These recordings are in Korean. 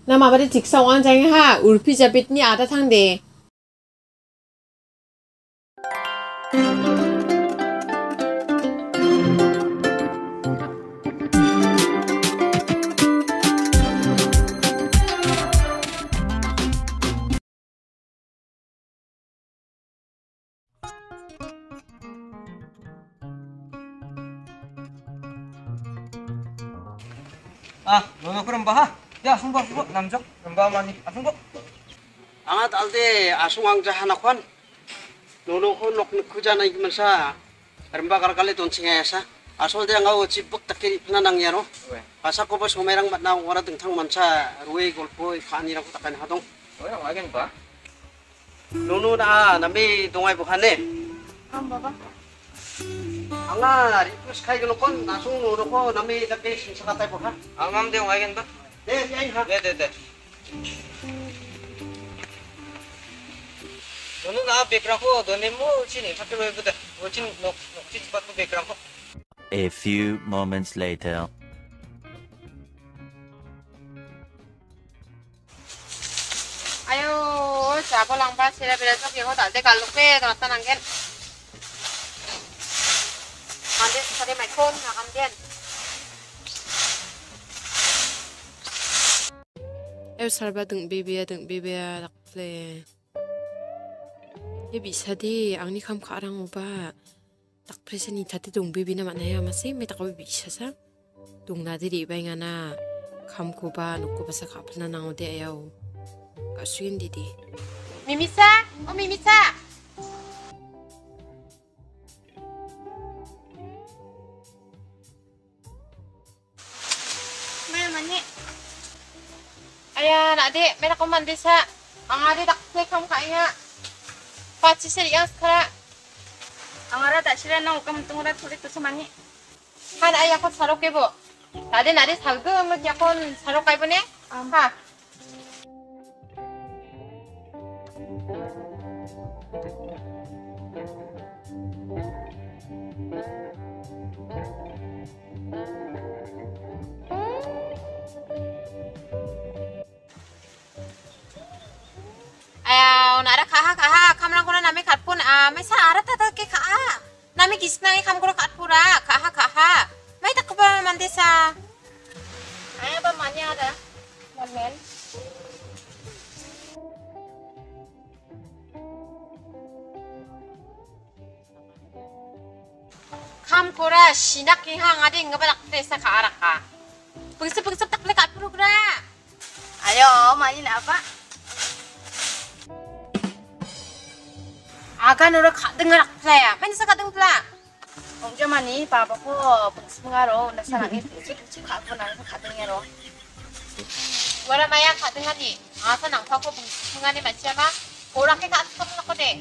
Nama pada tiksa wan jang ha urpi japit ni ada thang de. 너는 그럼 봐. 야, 승부, 남적. 그럼 봐, 많이. 승부. Angat alde asungangja hanakwan. Nono ko nok kujana igmansa. Remba karkali donsinga sa. Asol dia ngau cipuk takiri nanang yaro. Asa ko ba sumerang matna wara dengtang mansa ruwe golpo khani ra ko takan hadong. yang lagi ba? Nono na nami dongai bukhane. Baba. Anga rikus kai gono kon nasung nono ko nami takke sinsakatay bukha. Mam dia lagi ba? Yang ha. 네. 너는 나 백라고 너네 뭐 진이 학교 왜 보다. 뭐진 녹지 받고 백라고. A few moments later. Ayo, siapa langpa sila besok ya kau tak ada kalau pe terasa nanggen. Nanti cari maikon makan dia. Em salba deng bebia dakle. Ya bisa deh, angni kam karang uba. Tak preseni tadi dong bebi na mana ya masih me tak bisa sa. Dong nadiri bayangana kam kuba nukku basa kapal na nangode ayaw. Kasuin didi. Mimisa, Mimisa. Mana? Ayah, nak dek, mereka mandi sa. Ang ada tak sekam kaya. Paci serius kara. Ang ada tak sila nang ukam tunggu tulis tu semani. Kan ayah kau sarok ibu. Tadi nari salgu ngut yakon sarok ibu ne? Ha. Nara kaha kamera kono nami katpun mesa ara tata ke kaha nami kisna ni kam kono katpura kaha mai tak ba mandesa aya ba manya ada momen kam kora sinak ki hang adi ngaba tak desa ka ara ka bengsep tak le katpura kura ayo mani apa Aga nora kadeng rak playa, mana sa kadeng pla? Om mani papa ko pengaro na sanangin cuci kapo na kadeng ero. Wala maya kadeng ani, asa nang pako pengani macama, korak ke katsam na ko de.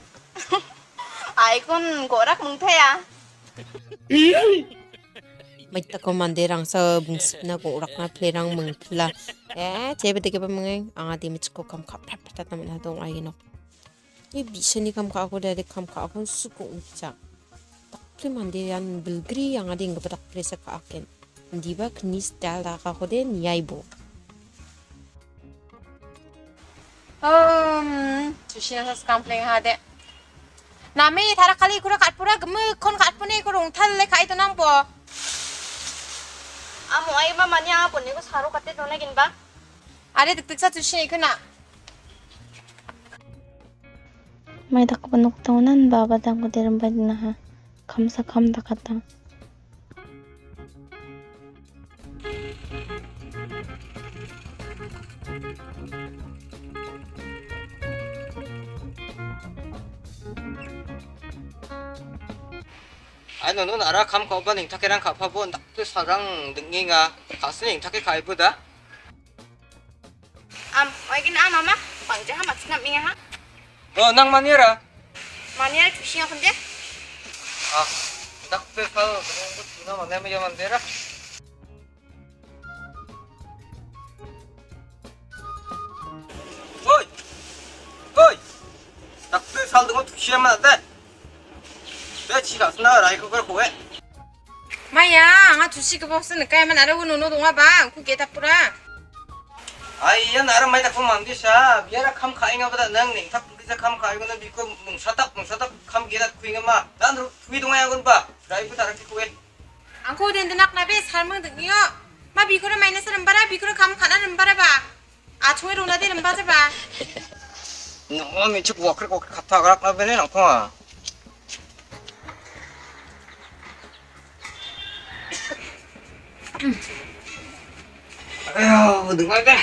Ay kun korak mungtaya. May tako mandirang sa bungsip na korak na plerang mungpla. Cebe de ba mga ang ati mitsko kam kaprat patat naman hatong ayinok. Ye bisa ni kam ka ako dari kam ka ako suko ucak. Takple mandiran belgri yang ada yang kepada presa ka aken. Di ba knis dal ka ako de niyaibo. Sushi na sa kampling hade. Nami tara kali kura katpura gemu kon katpune kurung thal le kai to nang po. Amo ay ba manya po ni ko saro katte to lagin ba? Are dik sa sushi ikuna. May takpanok taonan babadang ko din ba na ha kamsa kamda kata 너는 알아 감 거반 잉타케랑 가파보 낙트 사랑 능잉아 가스는 잉타케 가이보다 Wagin mama, pangja ha matsinam inga ha. nang maniera Mania sushi nga kundi. 낙트 사 그런 거 누나 만나면 좀 되라 어이 낙트 살던 거 두시하면 안 돼. 내 지가 쓰나 라이 그걸 고해. Maya, nga sushi ka boss na kaya man araw nuno dunga ba? Ku kita pura. Ay, yan aram may takong mandi siya. Biyara kam kain nga ba nang ning tak bisa kam kain ko na biko mung satak kam gilat kuing ma. Dan kuwi dong ayon ba. Dai ko tarak kuwi. Angko den denak nabe salmang dengyo. Ma bikura maine sa rembara bikura kam kana rembara ba. Achung에 롱나데 름바자 봐. No, me chuk walker ko kata garak na bene nang ko. Ayo, dengar deh.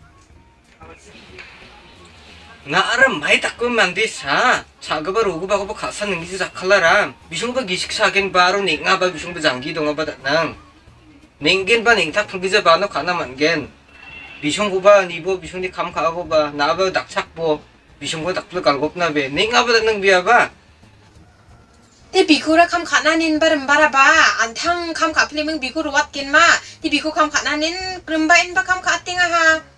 나름 많이 닦으면 돼사 작업을 오고 바고 가사는 기지 작할라람 미숑바 기식사겐 바로 닝아바 미숑바 장기 동아바다 낭 닝겐 바 닝탁 풀기자 바노 가나만겐 미숑고바 니보 미숑니 감가고바 나바 낙착보 미숑고 닥불 갈곱나베 닝아바다 능 비아바 티 비쿠라 감 가나닌 바름 바라바 안탕 감 가플리밍 비쿠로 왓겐 마티 비쿠 감 가나닌 그름바인 바감 가띵아하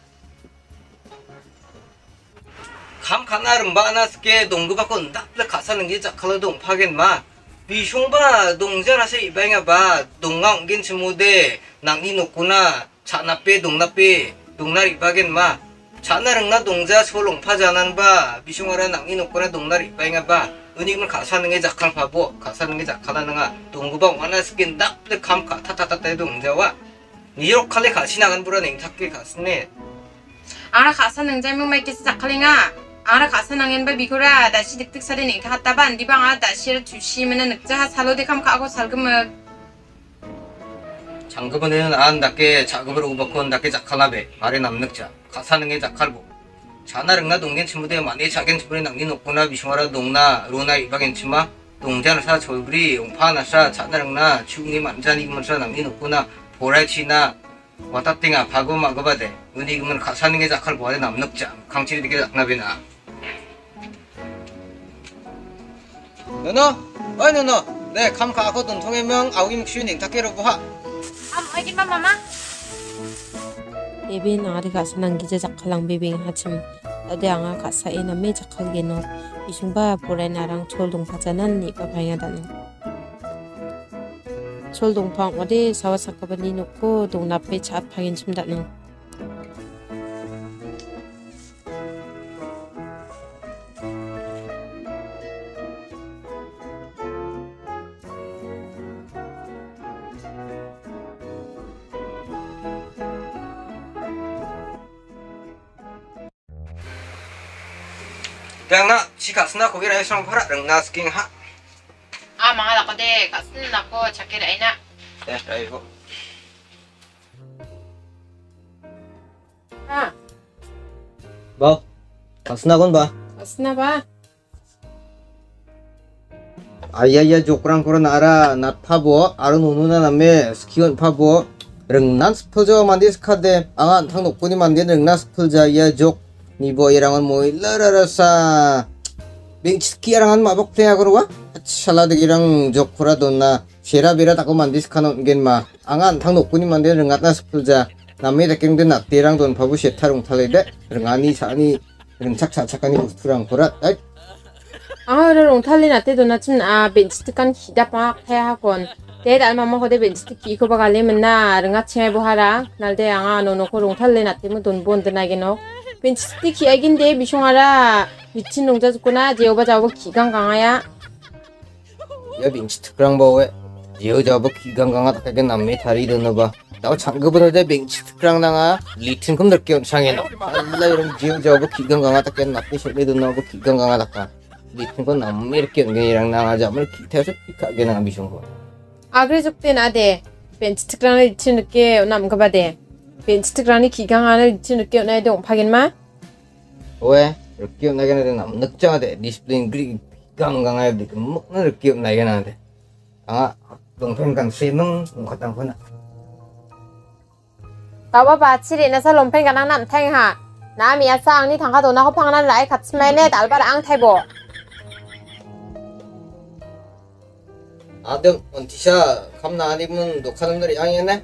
감 가나름 바나스게 동구바고 낙불 가사는 게 작할라 동파겐 마 미숑바 동자라서 이방야바 동강겐 치모데 낭니 놓구나 차나빼 동나빼 동나리 바겐 마 차나릉나 동자 소롱파자난 바 미숑아라 낭니 놓구나 동나리 이방야바 은익을 가사는 게 작할 바보 가사는 게 작하다는가 동구바 와나스게 낙불 감가 타타타타의 동자와 니욕칼레 가시 나간 부라 냉탁게 갔으네 아라 가사 능자명 마이케스 자칼링아 아라 가사 낭엔 바 비쿠라 다시 득득 사리 닝타 갔다바 안디방아 다시를 주시면은 늑자 살로데 감 가고 살금을 장급은에는 안답게 작업을 오버콘 답게 작할라베 말에 남늑자 가사는 게 작할보 자나릉나 동겐 친구대 많이 자겐 친구에 낭니 놓구나 미숑아라 동나 로나 이바겐 치마 동자나사 졸부리 용파나사 자나릉나 추웅이 만자니그만사 낭니 놓구나 보라치나 와따띵아 바고 마고바데 은이금은 가사는 게 작할 보아에 남늑자 강칠이 되게 작나베나 너너 어이 너너 네 감가하고 돈통해명 아우기 묵슈 닝탁게로 보하 알기만 마마 Eben ari kasa nang gija jakhalang bebeng hachim ade anga kasa ena me jakhal geno isungba porai narang choldong phajanan ni pa phaya dan choldong phang ode sawa sakabani nokko dongna pe chat phangin chimdan 랑나 지 가스나 거기 라이스랑 팔아 랑나 스킹 하 아 망하다거데 가스는 나고 자켓 아이나 네 라이브 아 뭐 가스나건 봐 asna ba 아야야 조크랑 코라 나라 낫 파보 아르 노누나 남메 스키건 파보 랑난 스포저 만디 스카데 앙안 탕 녹군이 만디 랑나 스포자 야 족 니보 이랑은 모일라라라사 맹치키야랑한 마복대야 그러와 샬라드기랑 조코라 돈나 쉐라비라 다고 만디스카노 겐마 앙안 탕 녹군이 만디 랑가나 스포자 남메 데깽든 낙대랑 돈 파부 셰타롱 탈레데 랑아니 사니 랑착착착하니 우스투랑 코라 아이 anga rong thali na te do na chin a bench kan khida pa thaya kon te dal mama hode bench ki ko bagale menna ranga chhe bo hara nalde anga no no ko rong thali na te mu don bon de na geno bench ki agin de bishongara 미친 농자 죽구나 제오바 자오바 기강 강하야 야 맹치 특랑 보에 여자부 기강 강하다 그게 남미 다리 드너봐 나와 장급은 어제 맹치 특랑 나가 리튼 금 넓게 상해 알라 이런 여자부 기강 강하다 그게 나쁘 실리 드너고 기강 강하다 리튼 건 남미 이렇게 연결이랑 나가자 뭘 기타에서 피카게 나가 미션 거 아 그래 적대 나대 벤치 특랑을 리튼 늦게 남가 봐대 벤치 특랑이 기강 안을 리튼 늦게 나야 옹파겐마 왜 이렇게 나게는 남늑자데 디스플레인 그리 강강하게 그 먹는 이렇게 나게는데 아 동평강 세명 같은 거나 가봐 봐 치리나 살롬펜 가난 남탱하 나미야 쌍니 당가도 나 호팡난 라이 같이 매네 날바라 앙태보 아들 원티샤 감나 아니면 녹화는 걸 양해네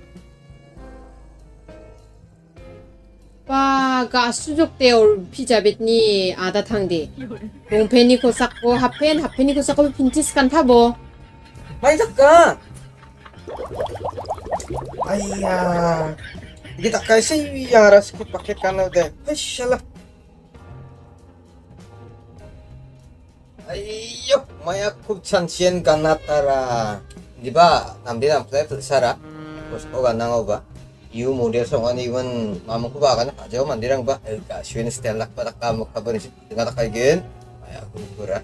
와, 가 수족대 올 피자벳니 아다 탕디. 롱펜이 고삭고 하펜이 고삭고 핀티스칸 파보. 많이 잠깐 아이야 Kita kasih yang arah skip paket karena udah. Masya Ayo, maya kubcancian kanatara. Di ba, nambi nam play sara. Terus oga nang oba. Yu model songan even mamu kuba kan aja mandirang ba. Kasih style lak pada kamu kabar sih. Dengan tak kayak maya kubura.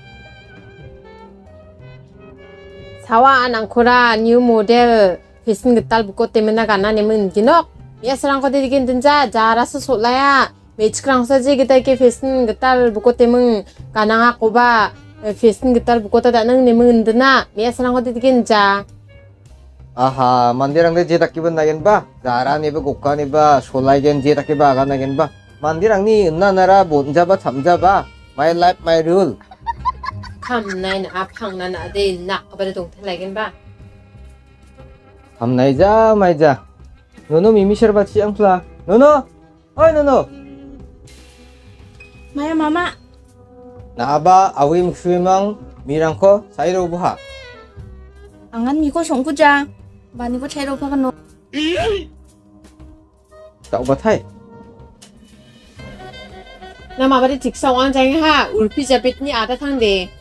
사와 안앙코라 뉴 모델 비슨 그딸 붙고 때문에 가나 내면 기녹 예스랑 거들 이긴 든자 자라서 솔라야 매치크랑 서지 기다 이게 비슨 그딸 붙고 때문 가나가 꼬바 비슨 그딸 붙고 다는 내면 드나 예스랑 거들 이긴 자 Aha, mandirang de jetak kiban nagen ba? Zara ni ba gokka ni ba? Solai gen jetak ki ba aga nagen ba? Mandirang ni enna nara bonja ba chamja ba? My life, my rule. 감나인 아팡난 아데 낙 아바데 동탈라겐 바 Ham naija, maija. Nono mimi serba siang pula. Nono, oi Nono. Maya mama. Na aba awi muksuimang mirangko sairo buha. Angan miko songkuja. Bani ko chairo pa kano. Tak batai. 나 마바리 직성왕장하 울피 잡hit니 아다 탕데